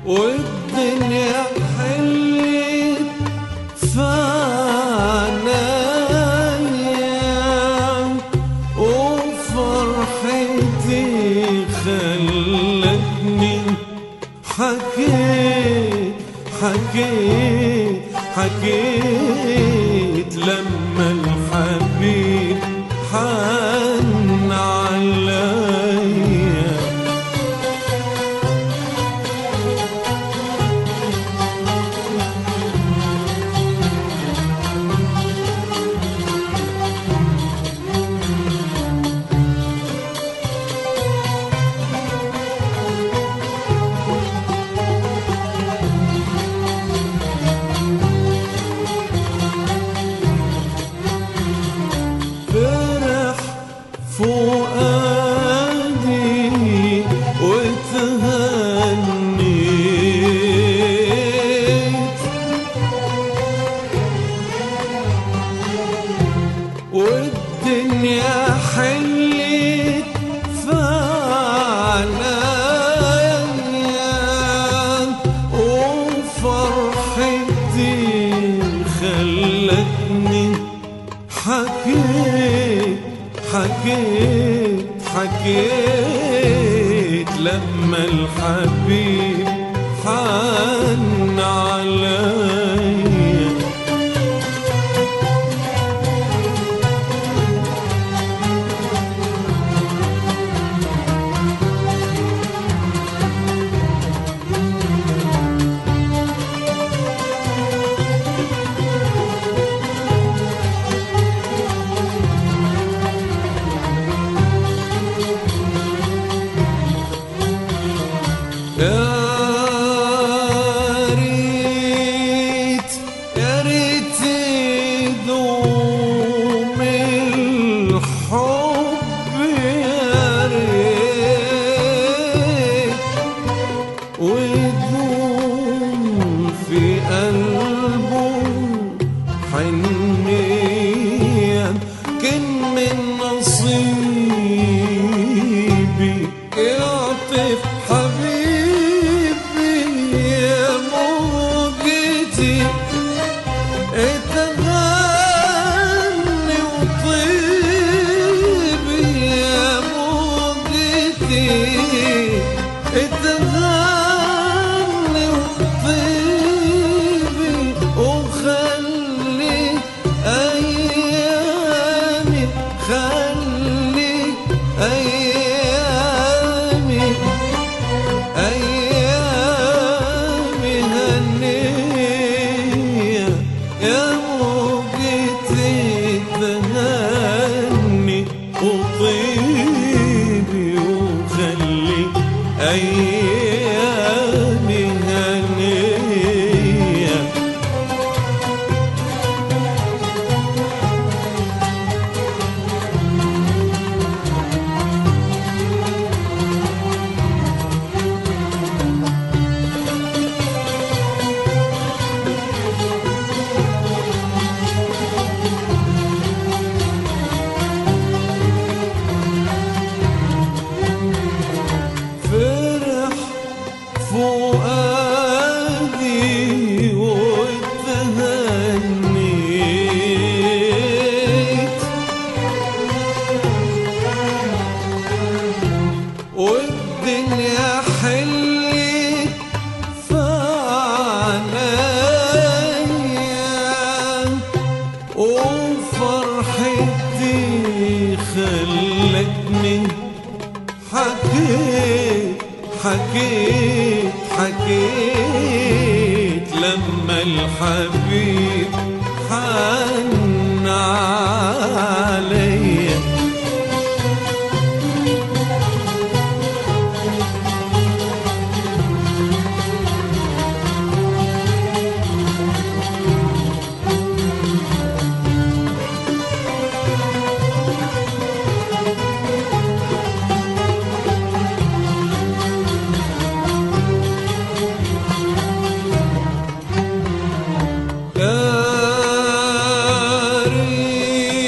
والدنيا حلت فعنايا وفرحتي خلتني حكيت حكيت حكيت لما الحبيب حن عليا. فرح فؤادي وتهنيت والدنيا حلت فعنايا وفرحتي خلتني حكيت حكيت حكيت لما الحبيب حن عليا. يا ريت يدوم الحب يا ريت ويدوم في قلبه حنية كان من نصيبي يعطف حبيبي يا موجتي اتغني وطيبي يا موجتي اتغني وطيبي وخلي ايامي خلي ايامي أيامي هنية يا موجتي تهني وطيبي وخلي أيامي هنية. فرح فؤادي وتهنيت والدنيا حلت فعنايا وفرحتي خلتني حكيت حكيت حكيت لما الحبيب حن عليا. يا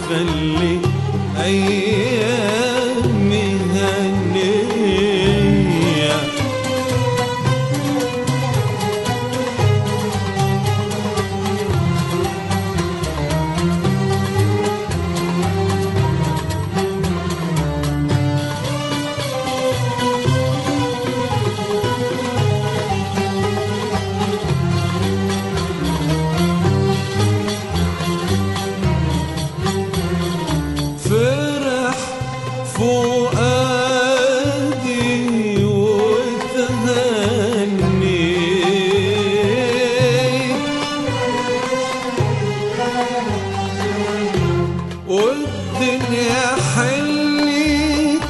وخلي أيامي هنية. فرح فؤادي وتهني والدنيا حلت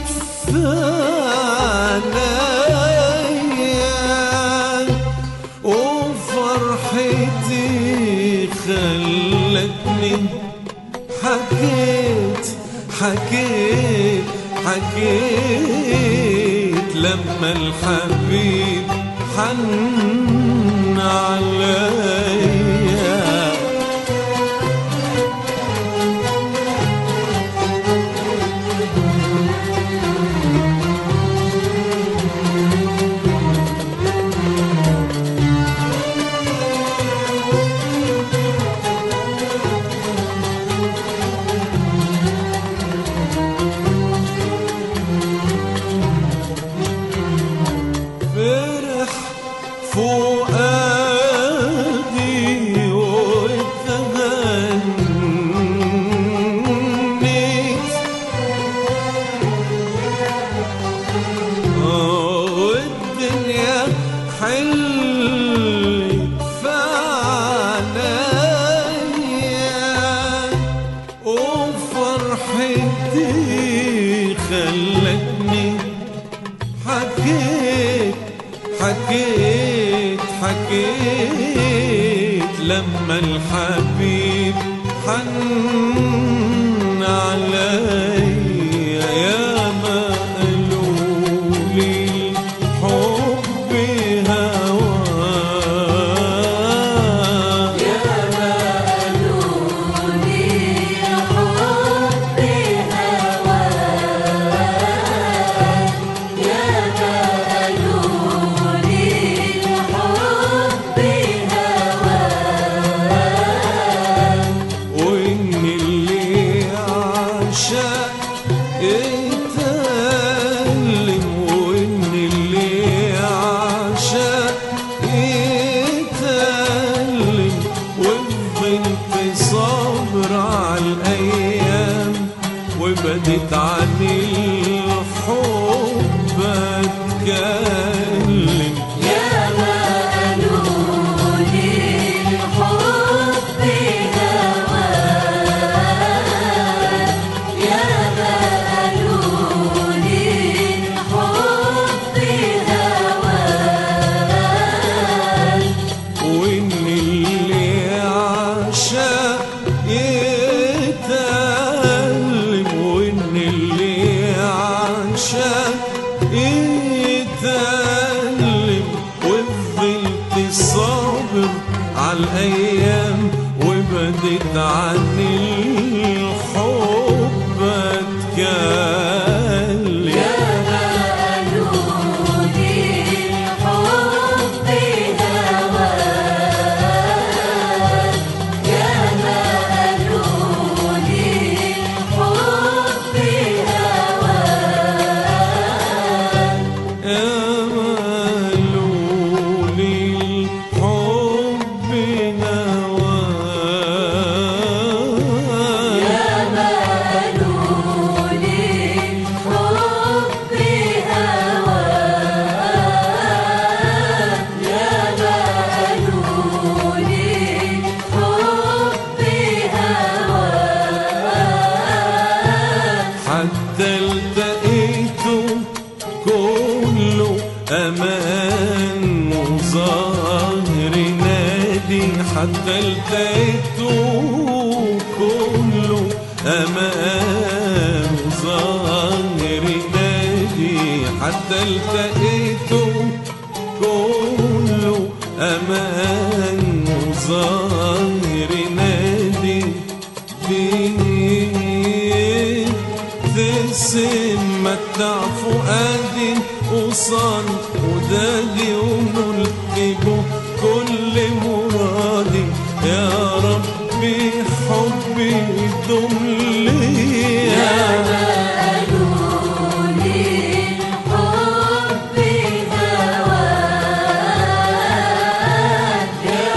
ثانية وفرحتي خلتني حكيت لما الحبيب حن عليا. فرح فؤادي وتهنيت والدنيا حلت فعليا وفرحتي خلتني حكيت لما الحبيب حن عليا. يا ما قالولي حبي هواه، يا ما قالولي حبي هواه، يا ما قالولي حبي هواه، وإن اللي عاشق يتألم، وإن اللي عاشق يتألم، وفضلت صابر عالأيام وبدت عن الحب أتكلم. يا ما قالولي حبي هواه، يا ما قالولي حبي هواه، وإن اللي عاشق يتألم، وإن اللي عاشق يتألم، وفضلت صابر عالأيام وبدت عن الحب أتكلم. يا ما قالولي حبي هواه، يا ما قالولي حبي هواه، يا مالولي الحب نواه، يا ما قالولي حبي هواه، يا ما قالولي حبي هواه، حتى التقيته كله أمان وظاهر نادي، حتى التقيته كله أمان وظاهر نادي، حتى التقيته كله أمان وظاهر نادي. تبتسم متع فؤادي وصل ودادي ونلتقوا كل مرادي يا ربي حبي يدوم لي يا مألول الحب هواك يا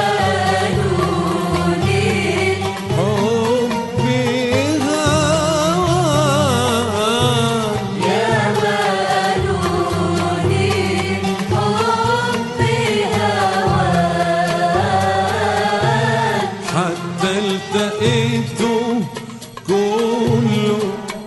مألول حبي هواك يا مألول الحب هواك حتى التقيته كله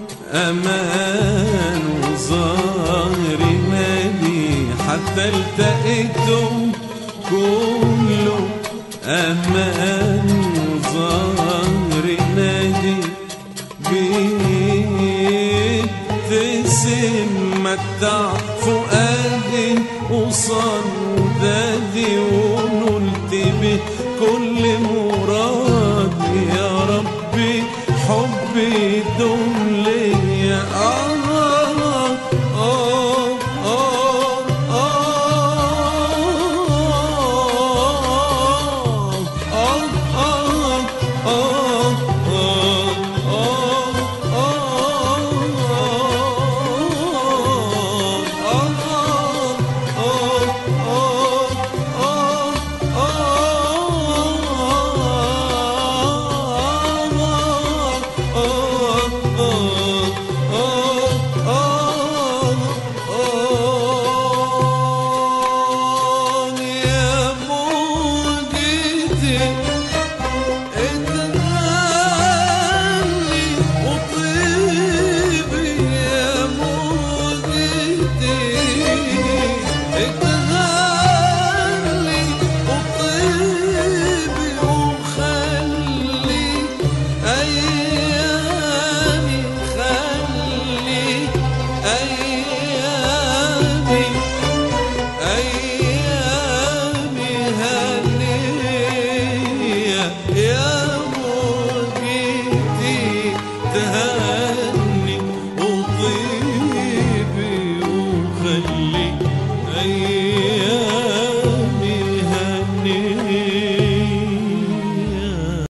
أمان وظاهر مالي حتى التقيته كله أمان وظاهر نادي بيبتسم متع فؤادي وصل ودادي ونلت به كل مرادي يا ربي حبي يدوم ليا تهني وطيبي وخلي